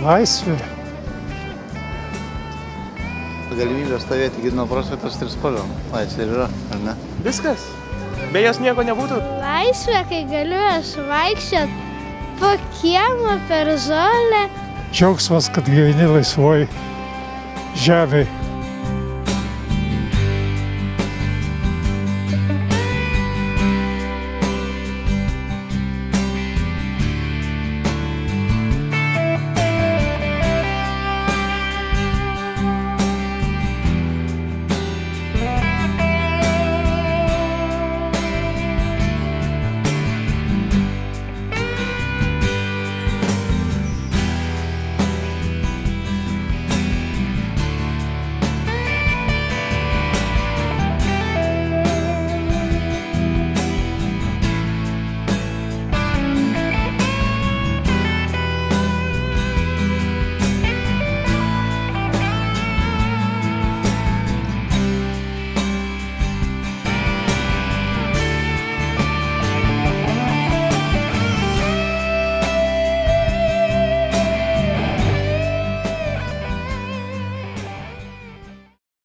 Laisvė. Galimybė stovėti Gedimino prospektas trispalvėm. Laisvė yra, ar ne? Viskas. Be jos nieko nebūtų. Laisvė, kai galiu aš vaikščiot po kiemą per žolę. Džiaugsmas, kad gyveni laisvoj žemėj.